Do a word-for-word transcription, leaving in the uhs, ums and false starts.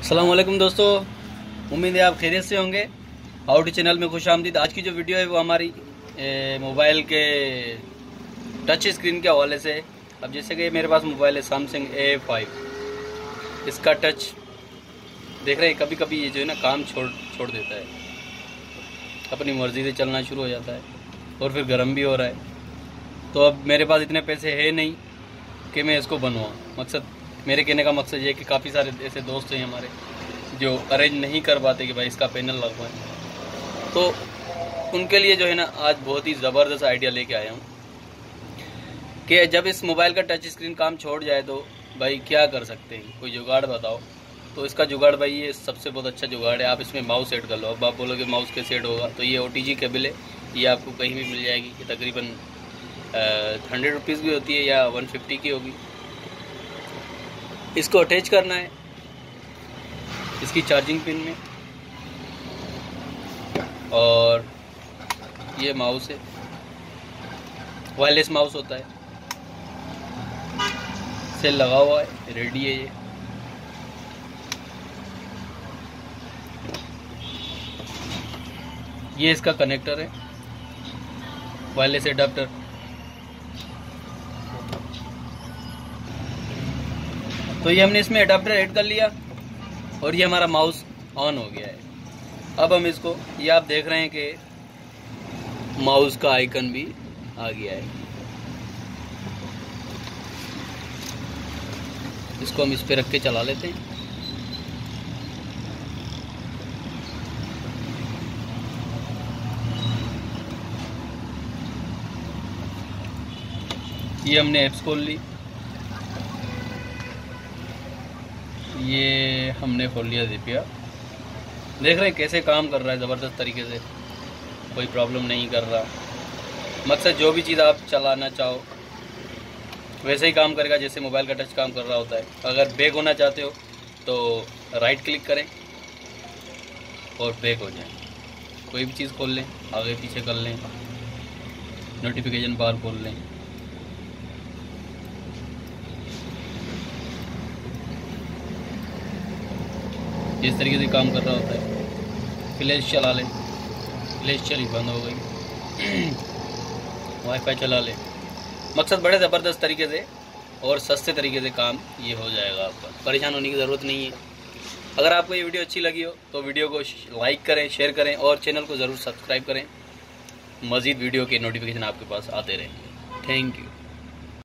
अस्सलाम वालेकुम दोस्तों, उम्मीद है आप खैरियत से होंगे। आउट चैनल में खुश आमदीद। आज की जो वीडियो है वो हमारी मोबाइल के टच स्क्रीन के हवाले से। अब जैसे कि मेरे पास मोबाइल है सैमसंग ए फाइव, इसका टच देख रहे हैं, कभी कभी ये जो है ना काम छोड़ छोड़ देता है, अपनी मर्ज़ी से चलना शुरू हो जाता है और फिर गर्म भी हो रहा है। तो अब मेरे पास इतने पैसे है नहीं कि मैं इसको बनवाऊँ। मकसद मेरे कहने का मकसद ये है कि काफ़ी सारे ऐसे दोस्त हैं हमारे जो अरेंज नहीं कर पाते कि भाई इसका पैनल लगवाएं, तो उनके लिए जो है ना आज बहुत ही ज़बरदस्त आइडिया लेके आया हूँ कि जब इस मोबाइल का टच स्क्रीन काम छोड़ जाए तो भाई क्या कर सकते हैं, कोई जुगाड़ बताओ। तो इसका जुगाड़ भाई ये सबसे बहुत अच्छा जुगाड़ है, आप इसमें माउस सेट कर लो। अब आप बोलोगे माउस कैसे सेट होगा, तो ये ओ टी जी केबल है, ये आपको कहीं भी मिल जाएगी। ये तकरीबन हंड्रेड रुपीज़ की होती है या वन फिफ्टी की होगी। इसको अटैच करना है इसकी चार्जिंग पिन में, और ये माउस है, वायरलेस माउस होता है, सेल लगा हुआ है, रेडी है ये। ये इसका कनेक्टर है, वायरलेस एडाप्टर। तो ये हमने इसमें एडाप्टर ऐड कर लिया और ये हमारा माउस ऑन हो गया है। अब हम इसको, ये आप देख रहे हैं कि माउस का आइकन भी आ गया है। इसको हम इस पे रख के चला लेते हैं। ये हमने ऐप्स खोल ली, ये हमने खोल लिया ज़िपिया। देख रहे हैं कैसे काम कर रहा है ज़बरदस्त तरीके से, कोई प्रॉब्लम नहीं कर रहा। मकसद जो भी चीज़ आप चलाना चाहो वैसे ही काम करेगा जैसे मोबाइल का टच काम कर रहा होता है। अगर बैक होना चाहते हो तो राइट क्लिक करें और बैक हो जाए। कोई भी चीज़ खोल लें, आगे पीछे कर लें, नोटिफिकेशन बार खोल लें। जिस तरीके से काम कर रहा होता है। फ्लैश चला लें, फ्लैश चली बंद हो गई। वाईफाई चला लें। मकसद बड़े ज़बरदस्त तरीके से और सस्ते तरीके से काम ये हो जाएगा आपका। परेशान होने की ज़रूरत नहीं है। अगर आपको ये वीडियो अच्छी लगी हो तो वीडियो को लाइक करें, शेयर करें और चैनल को ज़रूर सब्सक्राइब करें। मज़ीद वीडियो के नोटिफिकेशन आपके पास आते रहेंगे। Thank you.